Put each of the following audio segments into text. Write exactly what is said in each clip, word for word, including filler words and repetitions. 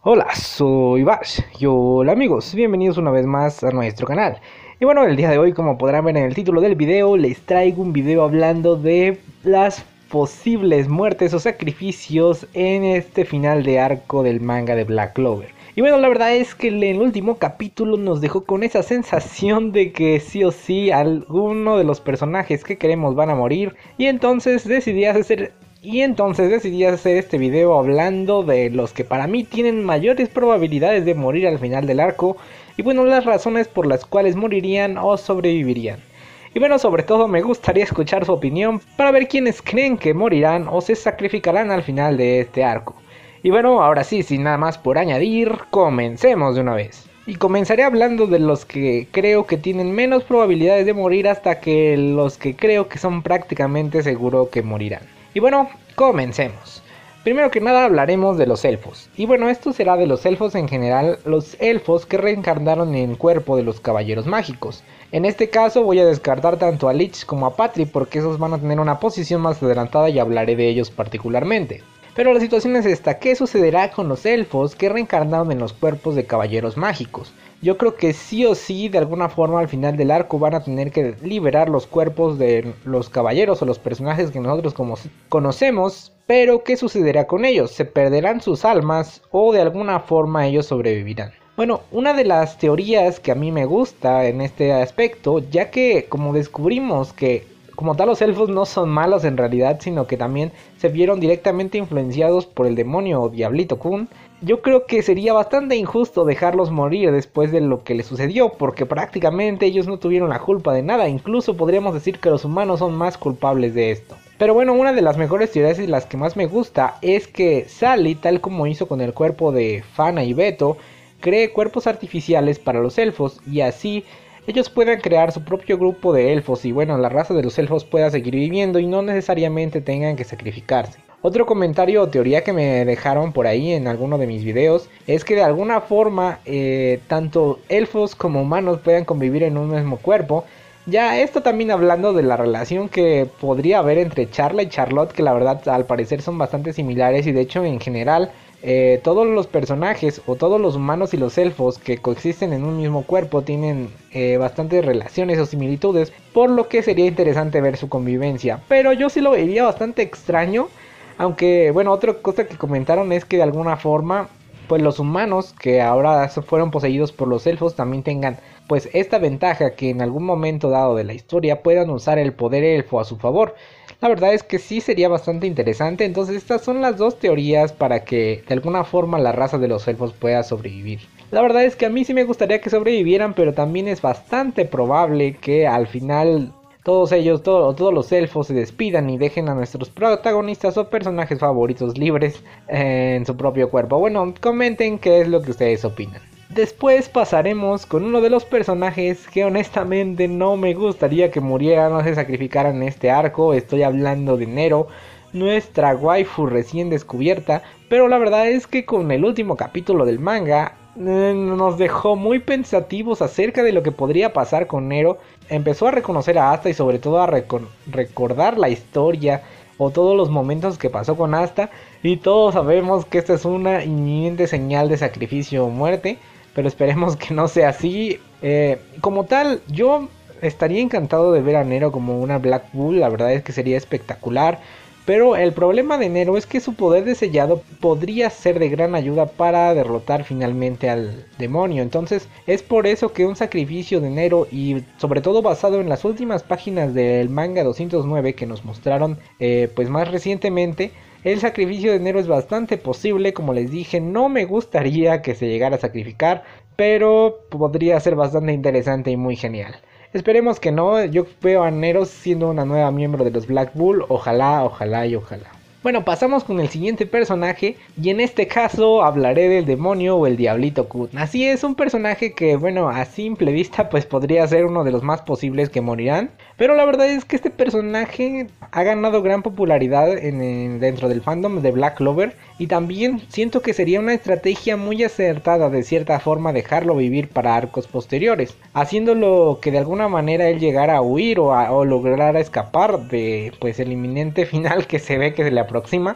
Hola, soy Bash y hola amigos, bienvenidos una vez más a nuestro canal. Y bueno, el día de hoy, como podrán ver en el título del video, les traigo un video hablando de las posibles muertes o sacrificios en este final de arco del manga de Black Clover. Y bueno, la verdad es que el último capítulo nos dejó con esa sensación de que sí o sí alguno de los personajes que queremos van a morir. Y entonces decidí hacer... Y entonces decidí hacer este video hablando de los que para mí tienen mayores probabilidades de morir al final del arco. Y bueno, las razones por las cuales morirían o sobrevivirían. Y bueno, sobre todo me gustaría escuchar su opinión para ver quiénes creen que morirán o se sacrificarán al final de este arco. Y bueno, ahora sí, sin nada más por añadir, comencemos de una vez. Y comenzaré hablando de los que creo que tienen menos probabilidades de morir hasta que los que creo que son prácticamente seguro que morirán. Y bueno, comencemos. Primero que nada hablaremos de los elfos. Y bueno, esto será de los elfos en general, los elfos que reencarnaron en el cuerpo de los caballeros mágicos. En este caso voy a descartar tanto a Lich como a Patri porque esos van a tener una posición más adelantada y hablaré de ellos particularmente. Pero la situación es esta, ¿qué sucederá con los elfos que reencarnaron en los cuerpos de caballeros mágicos? Yo creo que sí o sí, de alguna forma al final del arco van a tener que liberar los cuerpos de los caballeros o los personajes que nosotros como conocemos. Pero ¿qué sucederá con ellos? ¿Se perderán sus almas o de alguna forma ellos sobrevivirán? Bueno, una de las teorías que a mí me gusta en este aspecto, ya que como descubrimos que como tal los elfos no son malos en realidad, sino que también se vieron directamente influenciados por el demonio o Diablito Kun, yo creo que sería bastante injusto dejarlos morir después de lo que les sucedió, porque prácticamente ellos no tuvieron la culpa de nada, incluso podríamos decir que los humanos son más culpables de esto. Pero bueno, una de las mejores teorías y las que más me gusta es que Sally, tal como hizo con el cuerpo de Fana y Beto, cree cuerpos artificiales para los elfos y así ellos puedan crear su propio grupo de elfos y bueno, la raza de los elfos pueda seguir viviendo y no necesariamente tengan que sacrificarse. Otro comentario o teoría que me dejaron por ahí en alguno de mis videos es que de alguna forma eh, tanto elfos como humanos puedan convivir en un mismo cuerpo. Ya esto también hablando de la relación que podría haber entre Charla y Charlotte, que la verdad al parecer son bastante similares y de hecho en general eh, todos los personajes o todos los humanos y los elfos que coexisten en un mismo cuerpo tienen eh, bastantes relaciones o similitudes, por lo que sería interesante ver su convivencia. Pero yo sí lo vería bastante extraño. Aunque, bueno, otra cosa que comentaron es que de alguna forma, pues los humanos que ahora fueron poseídos por los elfos también tengan, pues esta ventaja que en algún momento dado de la historia puedan usar el poder elfo a su favor. La verdad es que sí sería bastante interesante, entonces estas son las dos teorías para que de alguna forma la raza de los elfos pueda sobrevivir. La verdad es que a mí sí me gustaría que sobrevivieran, pero también es bastante probable que al final todos ellos, todo, todos los elfos se despidan y dejen a nuestros protagonistas o personajes favoritos libres eh, en su propio cuerpo. Bueno, comenten qué es lo que ustedes opinan. Después pasaremos con uno de los personajes que honestamente no me gustaría que murieran o se sacrificaran en este arco. Estoy hablando de Nero, nuestra waifu recién descubierta. Pero la verdad es que con el último capítulo del manga eh, nos dejó muy pensativos acerca de lo que podría pasar con Nero. Empezó a reconocer a Asta y sobre todo a recordar la historia o todos los momentos que pasó con Asta. Y todos sabemos que esta es una inminente señal de sacrificio o muerte. Pero esperemos que no sea así. Eh, como tal, yo estaría encantado de ver a Nero como una Black Bull. La verdad es que sería espectacular. Pero el problema de Nero es que su poder de sellado podría ser de gran ayuda para derrotar finalmente al demonio. Entonces es por eso que un sacrificio de Nero, y sobre todo basado en las últimas páginas del manga doscientos nueve que nos mostraron eh, pues más recientemente, el sacrificio de Nero es bastante posible. Como les dije, no me gustaría que se llegara a sacrificar, pero podría ser bastante interesante y muy genial. Esperemos que no, yo veo a Nero siendo una nueva miembro de los Black Bull, ojalá, ojalá y ojalá. Bueno, pasamos con el siguiente personaje y en este caso hablaré del demonio o el Diablito Kun. Así es, un personaje que bueno, a simple vista pues podría ser uno de los más posibles que morirán. Pero la verdad es que este personaje ha ganado gran popularidad en, en, dentro del fandom de Black Clover. Y también siento que sería una estrategia muy acertada de cierta forma dejarlo vivir para arcos posteriores, haciéndolo que de alguna manera él llegara a huir o, a, o lograra escapar de pues el inminente final que se ve que se le aproxima.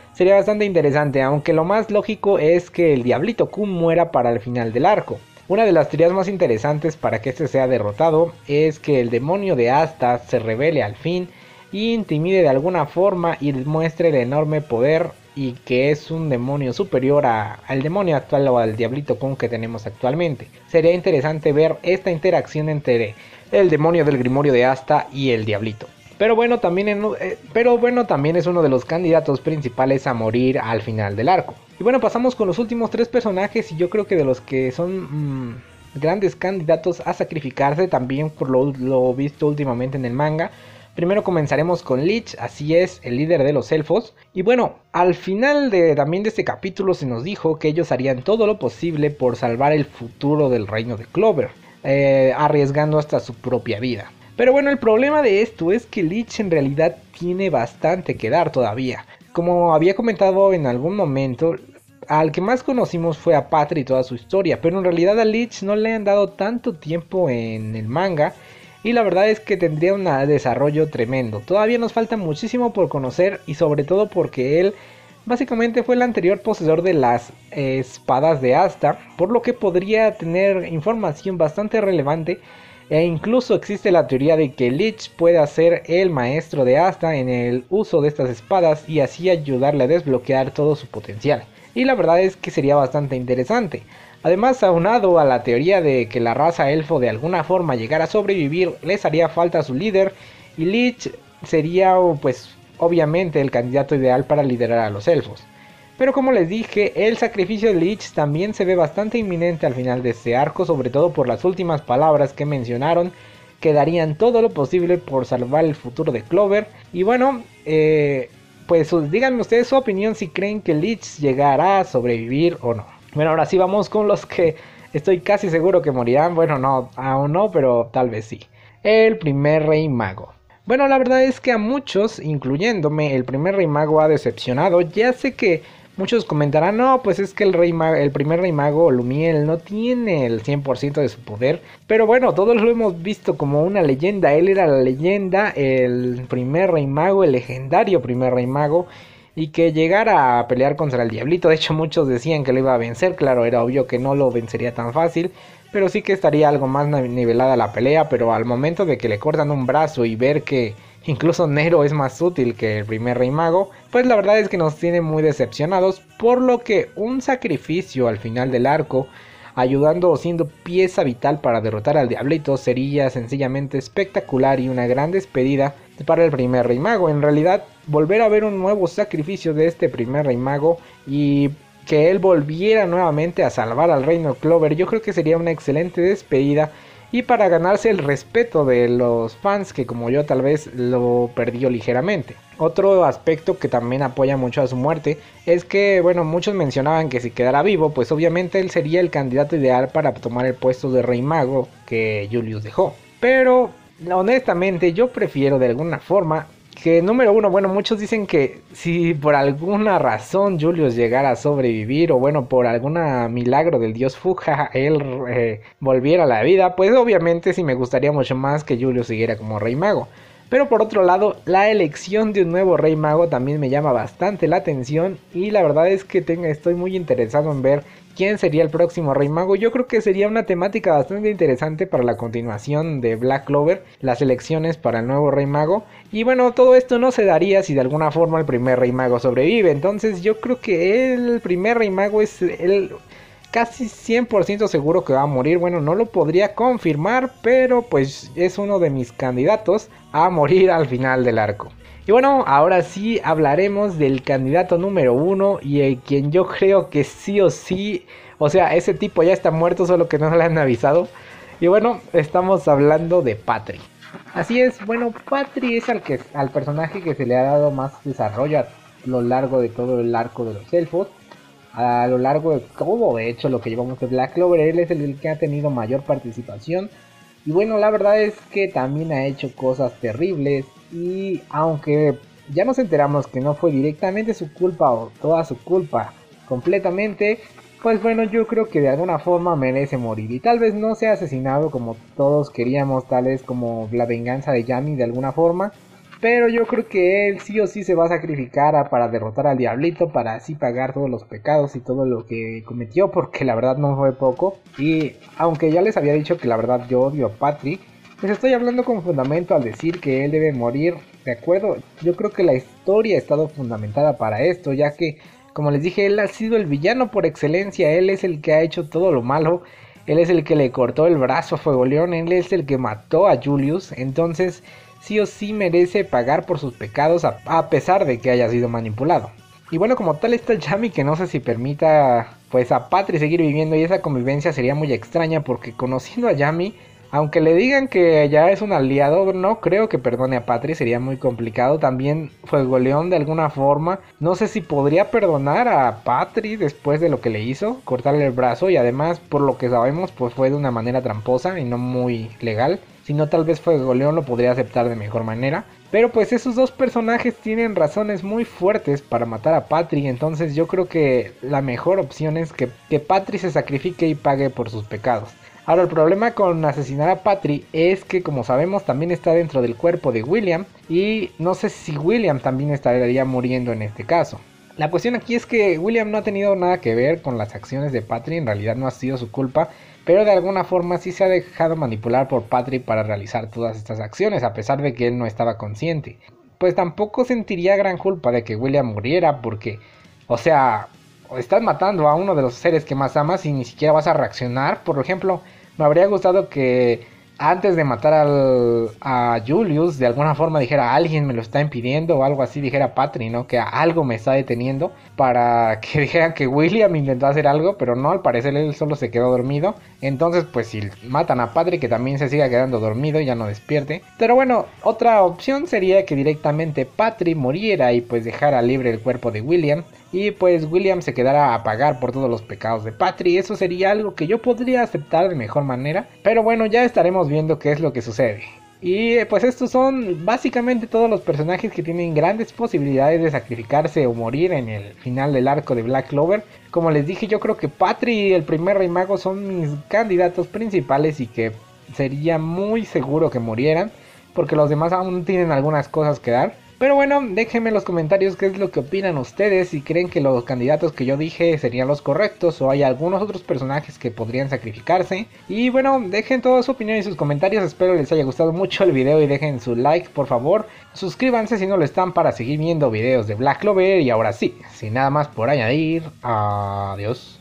sería bastante interesante, aunque lo más lógico es que el Diablito Kun muera para el final del arco. Una de las teorías más interesantes para que este sea derrotado es que el demonio de Asta se revele al fin y intimide de alguna forma y muestre el enorme poder y que es un demonio superior a, al demonio actual o al Diablito Kun que tenemos actualmente. Sería interesante ver esta interacción entre el demonio del Grimorio de Asta y el Diablito. Pero bueno, también en, eh, pero bueno, también es uno de los candidatos principales a morir al final del arco. Y bueno, pasamos con los últimos tres personajes y yo creo que de los que son mmm, grandes candidatos a sacrificarse también por lo, lo visto últimamente en el manga. Primero comenzaremos con Lich, así es, el líder de los elfos. Y bueno, al final de, también de este capítulo se nos dijo que ellos harían todo lo posible por salvar el futuro del reino de Clover, eh, arriesgando hasta su propia vida. Pero bueno, el problema de esto es que Lich en realidad tiene bastante que dar todavía. Como había comentado en algún momento, al que más conocimos fue a Patri y toda su historia, pero en realidad a Lich no le han dado tanto tiempo en el manga y la verdad es que tendría un desarrollo tremendo. Todavía nos falta muchísimo por conocer y sobre todo porque él básicamente fue el anterior poseedor de las eh, espadas de Asta, por lo que podría tener información bastante relevante. E incluso existe la teoría de que Lich puede ser el maestro de Asta en el uso de estas espadas y así ayudarle a desbloquear todo su potencial. Y la verdad es que sería bastante interesante. Además, aunado a la teoría de que la raza elfo de alguna forma llegara a sobrevivir, les haría falta a su líder y Lich sería pues obviamente el candidato ideal para liderar a los elfos. Pero como les dije, el sacrificio de Lich también se ve bastante inminente al final de este arco, sobre todo por las últimas palabras que mencionaron, que darían todo lo posible por salvar el futuro de Clover. Y bueno, eh, pues díganme ustedes su opinión si creen que Lich llegará a sobrevivir o no. Bueno, ahora sí vamos con los que estoy casi seguro que morirán. Bueno, no, aún no, pero tal vez sí. El primer rey mago. Bueno, la verdad es que a muchos, incluyéndome, el primer rey mago ha decepcionado. Ya sé que muchos comentarán, no, pues es que el, rey mago, el primer rey mago, Lumiel, no tiene el cien por ciento de su poder. Pero bueno, todos lo hemos visto como una leyenda. Él era la leyenda, el primer rey mago, el legendario primer rey mago. Y que llegara a pelear contra el Diablito. De hecho, muchos decían que lo iba a vencer. Claro, era obvio que no lo vencería tan fácil. Pero sí que estaría algo más nivelada la pelea. Pero al momento de que le cortan un brazo y ver que incluso Nero es más útil que el primer rey mago, pues la verdad es que nos tiene muy decepcionados. Por lo que un sacrificio al final del arco, ayudando o siendo pieza vital para derrotar al Diablito, sería sencillamente espectacular y una gran despedida para el primer rey mago. En realidad, volver a ver un nuevo sacrificio de este primer rey mago y que él volviera nuevamente a salvar al reino Clover, yo creo que sería una excelente despedida y para ganarse el respeto de los fans que como yo tal vez lo perdió ligeramente. Otro aspecto que también apoya mucho a su muerte es que, bueno, muchos mencionaban que si quedara vivo, pues obviamente él sería el candidato ideal para tomar el puesto de rey mago que Julius dejó. Pero honestamente yo prefiero de alguna forma que, número uno, bueno, muchos dicen que si por alguna razón Julius llegara a sobrevivir o bueno, por algún milagro del dios Fuja él eh, volviera a la vida, pues obviamente sí me gustaría mucho más que Julius siguiera como rey mago. Pero por otro lado, la elección de un nuevo rey mago también me llama bastante la atención y la verdad es que tengo, estoy muy interesado en ver quién sería el próximo rey mago. Yo creo que sería una temática bastante interesante para la continuación de Black Clover, las elecciones para el nuevo rey mago. Y bueno, todo esto no se daría si de alguna forma el primer rey mago sobrevive. Entonces yo creo que el primer rey mago es el casi cien por ciento seguro que va a morir. Bueno, no lo podría confirmar, pero pues es uno de mis candidatos a morir al final del arco. Y bueno, ahora sí hablaremos del candidato número uno y el quien yo creo que sí o sí, o sea, ese tipo ya está muerto, solo que no le han avisado. Y bueno, estamos hablando de Patri. Así es, bueno, Patri es al, que, al personaje que se le ha dado más desarrollo a lo largo de todo el arco de los elfos. A lo largo de todo, de hecho, lo que llevamos de Black Clover, él es el que ha tenido mayor participación. Y bueno, la verdad es que también ha hecho cosas terribles. Y aunque ya nos enteramos que no fue directamente su culpa o toda su culpa completamente, pues bueno, yo creo que de alguna forma merece morir. Y tal vez no sea asesinado como todos queríamos, tal vez como la venganza de Yami de alguna forma. Pero yo creo que él sí o sí se va a sacrificar a- para derrotar al diablito, para así pagar todos los pecados y todo lo que cometió, porque la verdad no fue poco. Y aunque ya les había dicho que la verdad yo odio a Patrick, pues estoy hablando con fundamento al decir que él debe morir, ¿de acuerdo? Yo creo que la historia ha estado fundamentada para esto, ya que, como les dije, él ha sido el villano por excelencia, él es el que ha hecho todo lo malo, él es el que le cortó el brazo a Fuegoleón, él es el que mató a Julius, entonces sí o sí merece pagar por sus pecados a, a pesar de que haya sido manipulado. Y bueno, como tal está Yami, que no sé si permita pues a Patri seguir viviendo, y esa convivencia sería muy extraña porque conociendo a Yami, aunque le digan que ya es un aliado, no creo que perdone a Patri, sería muy complicado. También Fuegoleón de alguna forma, no sé si podría perdonar a Patri después de lo que le hizo, cortarle el brazo, y además por lo que sabemos pues fue de una manera tramposa y no muy legal. Si no, tal vez Fuegoleón lo podría aceptar de mejor manera. Pero pues esos dos personajes tienen razones muy fuertes para matar a Patri, entonces yo creo que la mejor opción es que, que Patri se sacrifique y pague por sus pecados. Ahora el problema con asesinar a Patri es que, como sabemos, también está dentro del cuerpo de William, y no sé si William también estaría muriendo en este caso. La cuestión aquí es que William no ha tenido nada que ver con las acciones de Patri, en realidad no ha sido su culpa, pero de alguna forma sí se ha dejado manipular por Patri para realizar todas estas acciones, a pesar de que él no estaba consciente. Pues tampoco sentiría gran culpa de que William muriera, porque, o sea, estás matando a uno de los seres que más amas y ni siquiera vas a reaccionar. Por ejemplo, me habría gustado que antes de matar al, a Julius, de alguna forma dijera: alguien me lo está impidiendo, o algo así, dijera Patri, ¿no? Que algo me está deteniendo, para que dijeran que William intentó hacer algo, pero no, al parecer él solo se quedó dormido. Entonces pues si matan a Patri, que también se siga quedando dormido y ya no despierte. Pero bueno, otra opción sería que directamente Patri muriera y pues dejara libre el cuerpo de William, y pues William se quedara a pagar por todos los pecados de Patri. Eso sería algo que yo podría aceptar de mejor manera, pero bueno, ya estaremos viendo qué es lo que sucede. Y pues estos son básicamente todos los personajes que tienen grandes posibilidades de sacrificarse o morir en el final del arco de Black Clover. Como les dije, yo creo que Patri y el primer Rey Mago son mis candidatos principales y que sería muy seguro que murieran, porque los demás aún tienen algunas cosas que dar. Pero bueno, déjenme en los comentarios qué es lo que opinan ustedes, si creen que los candidatos que yo dije serían los correctos o hay algunos otros personajes que podrían sacrificarse. Y bueno, dejen toda su opinión y sus comentarios, espero les haya gustado mucho el video y dejen su like por favor. Suscríbanse si no lo están para seguir viendo videos de Black Clover, y ahora sí, sin nada más por añadir, adiós.